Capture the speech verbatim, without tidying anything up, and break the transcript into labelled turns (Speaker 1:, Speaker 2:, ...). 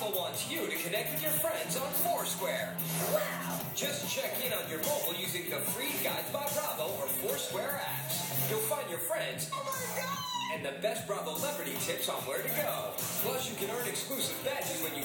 Speaker 1: Bravo wants you to connect with your friends on Foursquare. Wow! Just check in on your mobile using the free Guides by Bravo or Foursquare apps. You'll find your friends. Oh my God! And the best Bravo celebrity tips on where to go. Plus, you can earn exclusive badges when you